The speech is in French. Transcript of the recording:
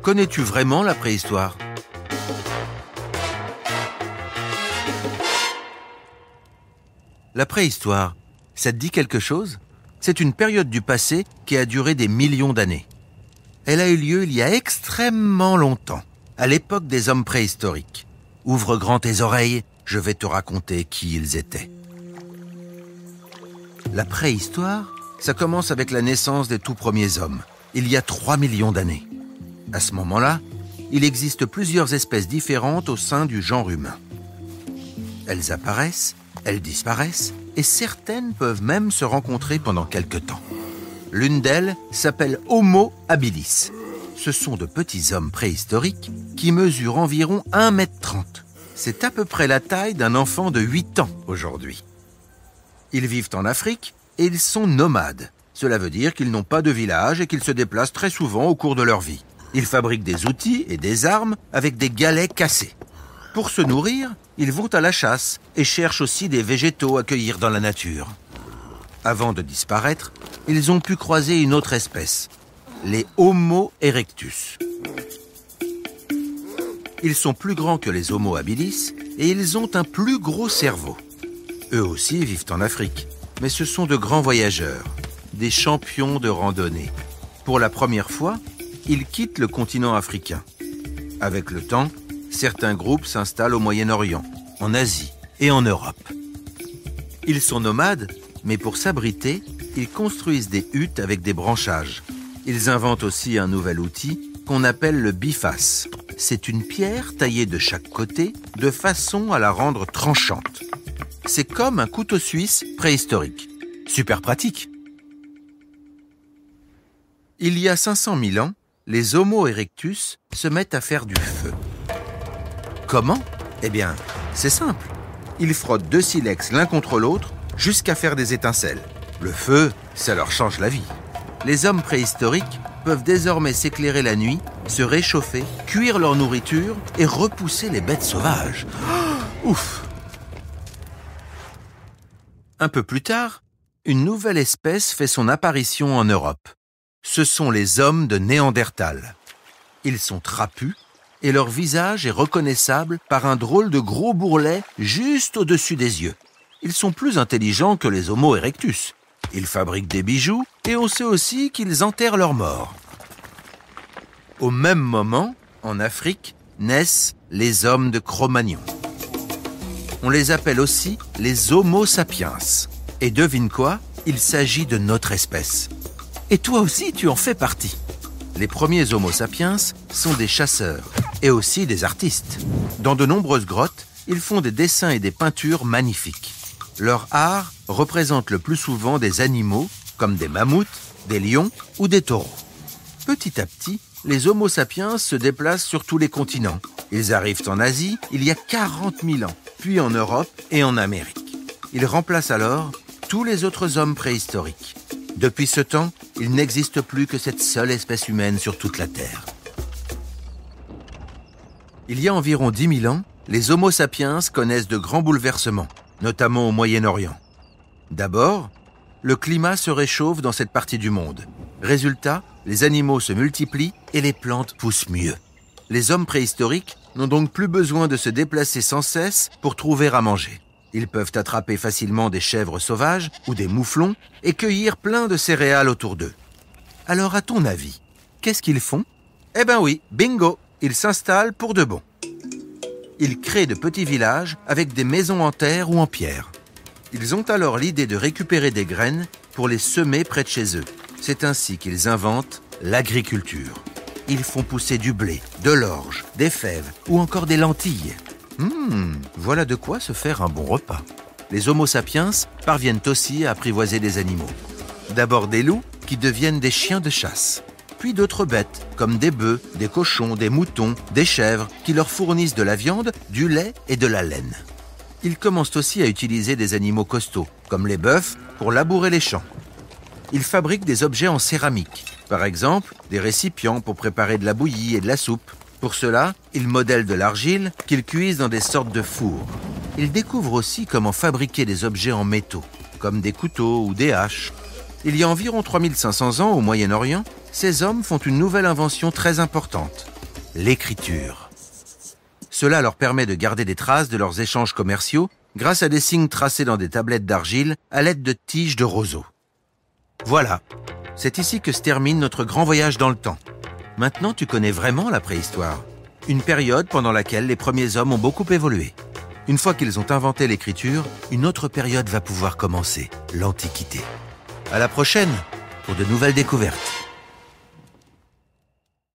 Connais-tu vraiment la préhistoire? La préhistoire, ça te dit quelque chose? C'est une période du passé qui a duré des millions d'années. Elle a eu lieu il y a extrêmement longtemps, à l'époque des hommes préhistoriques. Ouvre grand tes oreilles, je vais te raconter qui ils étaient. La préhistoire, ça commence avec la naissance des tout premiers hommes, il y a 3 millions d'années. À ce moment-là, il existe plusieurs espèces différentes au sein du genre humain. Elles apparaissent, elles disparaissent, et certaines peuvent même se rencontrer pendant quelque temps. L'une d'elles s'appelle Homo habilis. Ce sont de petits hommes préhistoriques qui mesurent environ 1,30 m. C'est à peu près la taille d'un enfant de 8 ans aujourd'hui. Ils vivent en Afrique et ils sont nomades. Cela veut dire qu'ils n'ont pas de village et qu'ils se déplacent très souvent au cours de leur vie. Ils fabriquent des outils et des armes avec des galets cassés. Pour se nourrir, ils vont à la chasse et cherchent aussi des végétaux à cueillir dans la nature. Avant de disparaître, ils ont pu croiser une autre espèce, les Homo erectus. Ils sont plus grands que les Homo habilis et ils ont un plus gros cerveau. Eux aussi vivent en Afrique, mais ce sont de grands voyageurs, des champions de randonnée. Pour la première fois, ils quittent le continent africain. Avec le temps, certains groupes s'installent au Moyen-Orient, en Asie et en Europe. Ils sont nomades, mais pour s'abriter, ils construisent des huttes avec des branchages. Ils inventent aussi un nouvel outil qu'on appelle le biface. C'est une pierre taillée de chaque côté de façon à la rendre tranchante. C'est comme un couteau suisse préhistorique. Super pratique. Il y a 500 000 ans, les Homo erectus se mettent à faire du feu. Comment? Eh bien, c'est simple. Ils frottent 2 silex l'un contre l'autre jusqu'à faire des étincelles. Le feu, ça leur change la vie. Les hommes préhistoriques peuvent désormais s'éclairer la nuit, se réchauffer, cuire leur nourriture et repousser les bêtes sauvages. Oh, ouf! Un peu plus tard, une nouvelle espèce fait son apparition en Europe. Ce sont les hommes de Néandertal. Ils sont trapus et leur visage est reconnaissable par un drôle de gros bourrelet juste au-dessus des yeux. Ils sont plus intelligents que les Homo erectus. Ils fabriquent des bijoux et on sait aussi qu'ils enterrent leurs morts. Au même moment, en Afrique, naissent les hommes de Cro-Magnon. On les appelle aussi les Homo sapiens. Et devine quoi? Il s'agit de notre espèce. Et toi aussi, tu en fais partie. Les premiers Homo sapiens sont des chasseurs et aussi des artistes. Dans de nombreuses grottes, ils font des dessins et des peintures magnifiques. Leur art représente le plus souvent des animaux comme des mammouths, des lions ou des taureaux. Petit à petit, les Homo sapiens se déplacent sur tous les continents. Ils arrivent en Asie il y a 40 000 ans, puis en Europe et en Amérique. Ils remplacent alors tous les autres hommes préhistoriques. Depuis ce temps, il n'existe plus que cette seule espèce humaine sur toute la Terre. Il y a environ 10 000 ans, les Homo sapiens connaissent de grands bouleversements, notamment au Moyen-Orient. D'abord, le climat se réchauffe dans cette partie du monde. Résultat, les animaux se multiplient et les plantes poussent mieux. Les hommes préhistoriques n'ont donc plus besoin de se déplacer sans cesse pour trouver à manger. Ils peuvent attraper facilement des chèvres sauvages ou des mouflons et cueillir plein de céréales autour d'eux. Alors, à ton avis, qu'est-ce qu'ils font? Eh ben oui, bingo, ils s'installent pour de bon. Ils créent de petits villages avec des maisons en terre ou en pierre. Ils ont alors l'idée de récupérer des graines pour les semer près de chez eux. C'est ainsi qu'ils inventent l'agriculture. Ils font pousser du blé, de l'orge, des fèves ou encore des lentilles. Voilà de quoi se faire un bon repas. Les Homo sapiens parviennent aussi à apprivoiser des animaux. D'abord des loups qui deviennent des chiens de chasse. Puis d'autres bêtes, comme des bœufs, des cochons, des moutons, des chèvres, qui leur fournissent de la viande, du lait et de la laine. Ils commencent aussi à utiliser des animaux costauds, comme les bœufs, pour labourer les champs. Ils fabriquent des objets en céramique, par exemple des récipients pour préparer de la bouillie et de la soupe. Pour cela, ils modèlent de l'argile qu'ils cuisent dans des sortes de fours. Ils découvrent aussi comment fabriquer des objets en métaux, comme des couteaux ou des haches. Il y a environ 3500 ans au Moyen-Orient, ces hommes font une nouvelle invention très importante, l'écriture. Cela leur permet de garder des traces de leurs échanges commerciaux grâce à des signes tracés dans des tablettes d'argile à l'aide de tiges de roseaux. Voilà, c'est ici que se termine notre grand voyage dans le temps. Maintenant, tu connais vraiment la préhistoire. Une période pendant laquelle les premiers hommes ont beaucoup évolué. Une fois qu'ils ont inventé l'écriture, une autre période va pouvoir commencer, l'Antiquité. À la prochaine pour de nouvelles découvertes.